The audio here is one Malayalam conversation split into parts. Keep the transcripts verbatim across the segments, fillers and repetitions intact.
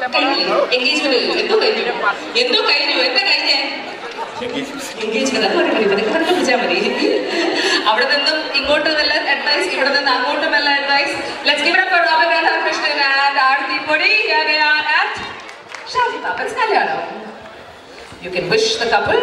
എൻഗേജ്മെന്റ് എന്തോ കഴിഞ്ഞു എന്തോ കഴിഞ്ഞു എന്താ കഴിഞ്ഞേ എൻഗേജ്മെന്റ് അത് പതുക്കെ വിളിച്ചാൽ മതി. അവിടെ നിന്നും ഇങ്ങോട്ട് വല്ല അഡ്വൈസ്, ഇവിടെ നിന്ന് അങ്ങോട്ടും വല്ല advice. Let's give it up for Robin and Harkrishnan and Aarthi പൊടി at ഷാജി പാപ്പൻസ് കല്യാണം. You can wish the couple.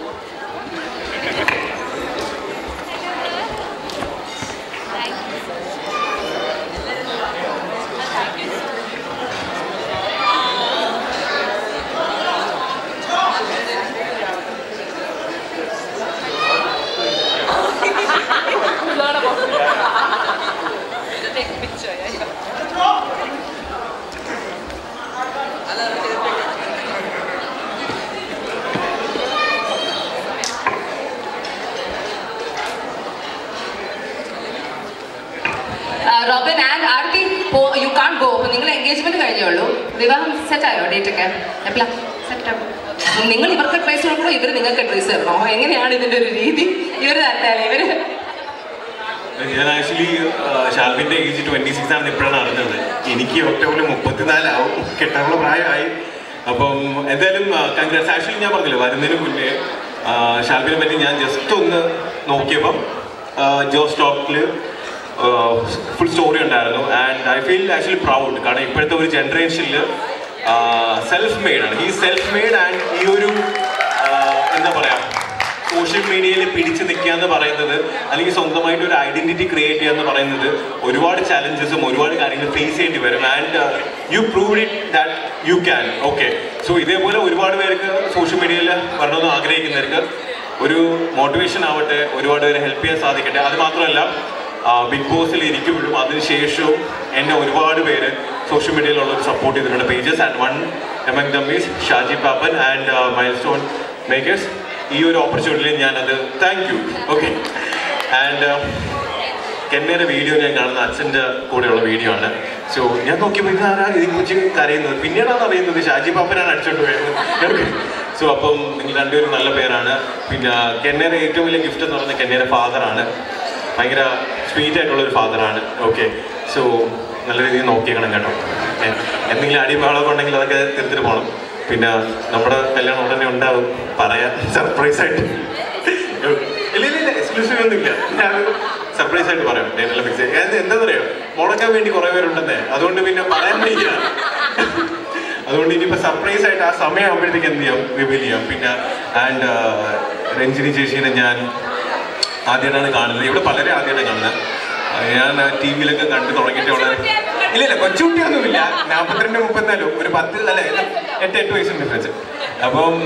Robin and Aarti, you can't go. നിങ്ങൾ എൻഗേജ്മെന്റ് കഴിഞ്ഞേ ഉള്ളൂ. വിവാഹം സെറ്റ് ആയോ? ഡേറ്റ് ഒക്കെ എപ്പോഴാ സെറ്റ് ആവും? നിങ്ങൾ ഇവർക്ക് അഡ്വൈസ് കൊടുക്കണോ, ഇവർ നിങ്ങൾക്ക് അഡ്വൈസ് തരണോ? എങ്ങനെയാണ് ഇതിന്റെ ഒരു രീതി? ഇവർ തരട്ടെ ഇവര്. ഞാൻ ആക്ച്വലി ഷാൽവിന്റെ ഏജ് ട്വന്റി സിക്സ് ആണ് ഇപ്പോഴാണ് അറിഞ്ഞത്. എനിക്ക് ഒക്ടോബറിൽ മുപ്പത്തിനാലാവും, കെട്ടാനുള്ള പ്രായമായി. അപ്പം എന്തായാലും കൺഗ്രാറ്റ്സ്. ആക്ച്വലി ഞാൻ പറഞ്ഞില്ല വരുന്നതിന് മുന്നേ ഷാൽവിനെ പറ്റി ഞാൻ ജസ്റ്റ് ഒന്ന് നോക്കിയപ്പം ജോസ് ടോക്കിൽ ഫുൾ സ്റ്റോറി ഉണ്ടായിരുന്നു. And I feel actually proud. കാരണം ഇപ്പോഴത്തെ ഒരു ജനറേഷനിൽ സെൽഫ് മെയ്ഡാണ്, ഈ സെൽഫ് മെയ്ഡ്. ആൻഡ് ഈ ഒരു എന്താ പറയുക, സോഷ്യൽ മീഡിയയിൽ പിടിച്ചു നിൽക്കുക എന്ന് പറയുന്നത്, അല്ലെങ്കിൽ സ്വന്തമായിട്ട് ഒരു ഐഡന്റിറ്റി ക്രിയേറ്റ് ചെയ്യുക എന്ന് പറയുന്നത് ഒരുപാട് ചലഞ്ചസും ഒരുപാട് കാര്യങ്ങൾ ഫേസ് ചെയ്യേണ്ടി വരും. And you proved it that you can. Okay, so ഇതേപോലെ ഒരുപാട് പേർക്ക് സോഷ്യൽ മീഡിയയിൽ വരണമെന്ന് ആഗ്രഹിക്കുന്നവർക്ക് ഒരു മോട്ടിവേഷൻ ആവട്ടെ, ഒരുപാട് പേരെ ഹെൽപ്പ് ചെയ്യാൻ സാധിക്കട്ടെ. അത് മാത്രമല്ല ബിഗ് ബോസിൽ ഇരിക്കുമ്പോഴും അതിനുശേഷവും എന്നെ ഒരുപാട് പേര് സോഷ്യൽ മീഡിയയിലുള്ളവർ സപ്പോർട്ട് ചെയ്തിട്ടുണ്ട്. Pages and one among them is Shaji Pappan and milestone makers. ഈ ഒരു ഓപ്പർച്യൂണിറ്റിയിൽ ഞാനത് താങ്ക് യു. ഓക്കെ, ആൻഡ് കെന്നയുടെ വീഡിയോ ഞാൻ കാണുന്ന അച്ഛൻ്റെ കൂടെയുള്ള വീഡിയോ ആണ്. സോ ഞാൻ നോക്കിയപ്പോൾ ഇതാരാ ഇതിനെ കുറിച്ച് കരയുന്നത്, പിന്നീടാണ് അറിയുന്നത് ഷാജി പാപ്പനാണ് അടിച്ചോണ്ട് പോയത്. ഓക്കെ, സോ അപ്പം നിങ്ങൾ രണ്ടുപേരും നല്ല പേരാണ്. പിന്നെ കെന്നയുടെ ഏറ്റവും വലിയ ഗിഫ്റ്റ് എന്ന് പറയുന്നത് കെന്നയുടെ ഫാദറാണ്. ഭയങ്കര സ്വീറ്റ് ആയിട്ടുള്ളൊരു ഫാദറാണ്. ഓക്കെ, സോ നല്ല രീതിയിൽ നോക്കിയേക്കണം കേട്ടോ. എന്തെങ്കിലും അടിമകളൊക്കെ ഉണ്ടെങ്കിൽ അതൊക്കെ തീർത്തിട്ട് പോകണം. പിന്നെ നമ്മുടെ കല്യാണം ഉടനെ ഉണ്ടാവും, പറയാം സർപ്രൈസ് ആയിട്ട്. ഇല്ല ഇല്ല ഇല്ല എക്സ്ക്ലൂസീവ് ഒന്നുമില്ല, ഞാനത് സർപ്രൈസ് ആയിട്ട് പറയാം. ഡേറ്റെല്ലാം ഫിക്സ് ചെയ്യാം. എന്താ പറയുക, മുടക്കാൻ വേണ്ടി കുറേ പേരുണ്ടെന്നേ, അതുകൊണ്ട് പിന്നെ പറയാൻ വേണ്ടിയില്ല. അതുകൊണ്ട് ഇനിയിപ്പോൾ സർപ്രൈസ് ആയിട്ട് ആ സമയം ആകുമ്പോഴത്തേക്ക് എന്ത് ചെയ്യാം, റിവീൽ ചെയ്യാം. പിന്നെ ആൻഡ് രഞ്ജിനി ചേച്ചീനെ ഞാൻ ആദ്യമായിട്ടാണ് കാണുന്നത്. ഇവിടെ പലരെ ആദ്യമായിട്ടാണ് കാണുന്നത്. ഞാൻ ടി വിയിലൊക്കെ കണ്ടു തുടങ്ങിയിട്ട് അവിടെ ഇല്ല ഇല്ല കൊച്ചുകുട്ടിയൊന്നുമില്ല, നാൽപ്പത്തിരണ്ട് മുപ്പത്തിനാലും ഒരു പത്ത് അല്ലെ എട്ട് എട്ട് വയസ്സിന് ഡിഫറൻസ്. അപ്പം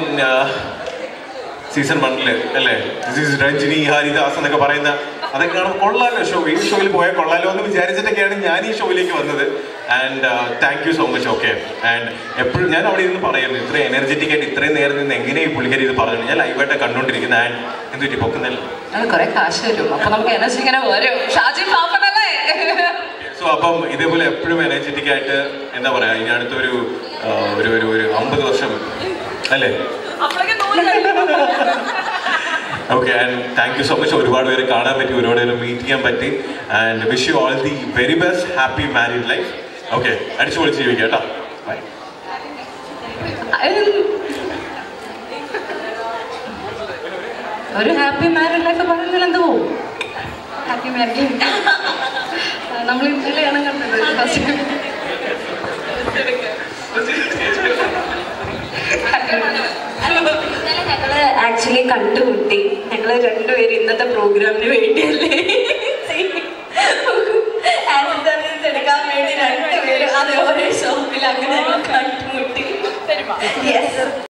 സീസൺ വണ്ണില് അല്ലേ രഞ്ജിനി ഹരിദാസ് എന്നൊക്കെ പറയുന്ന അതൊക്കെ കാണുമ്പോൾ കൊള്ളാലോ, ഷോ ഈ ഷോയിൽ പോയാൽ കൊള്ളാലോ എന്ന് വിചാരിച്ചിട്ടൊക്കെയാണ് ഞാൻ ഈ ഷോയിലേക്ക് വന്നത്. And thank you so much. Okay, and എപ്പോഴും ഞാൻ അവിടെ ഇരുന്ന് പറയുന്നു, ഇത്രയും എനർജറ്റിക് ആയിട്ട് ഇത്രയും നേരം നിന്ന് എങ്ങനെ ഈ പുള്ളിക്കാരി ഇത് പറഞ്ഞു. ഞാൻ ലൈവായിട്ട് കണ്ടുകൊണ്ടിരിക്കുന്നത്. ആൻഡ് എന്ത് പറ്റി പൊക്കുന്നില്ല, അത് കുറെ കാശ് വരും, അപ്പൊ നമുക്ക് എനർജി ഇങ്ങനെ വരും. ഷാജി പാപ്പനല്ലേ. സോ അപ്പം ഇതേപോലെ എപ്പോഴും എനർജറ്റിക് ആയിട്ട് എന്താ പറയാ, ഇനി അടുത്തൊരു ഒരു ഒരു ഒരു അമ്പത് വർഷം അല്ലേ. Okay, and thank you so much. ഒരുപാട് പേര് കാണാൻ പറ്റി, ഒരുപാട് പേര് മീറ്റ് ചെയ്യാൻ പറ്റി. And wish you all the very best, happy married life. Okay, അടിച്ചു പൊളിച്ച് ജീവിക്കാം കേട്ടോ. ബൈ. ഒരു ഹാപ്പി മാരീഡ് ലൈഫ് പറയുന്നതിൽ എന്തോ ഹാപ്പി മാരീഡ് നമ്മൾ ഇന്നലെയാണ് കണ്ടത്. ഞങ്ങള് ആക്ച്വലി കണ്ടുമുട്ടി. ഞങ്ങള് രണ്ടുപേരും ഇന്നത്തെ പ്രോഗ്രാമിന് വേണ്ടിയല്ലേ എടുക്കാൻ വേണ്ടി രണ്ടുപേരും അത് ഓരോ ഷോപ്പിൽ അങ്ങനെ കണ്ടുമുട്ടി. യെസ്.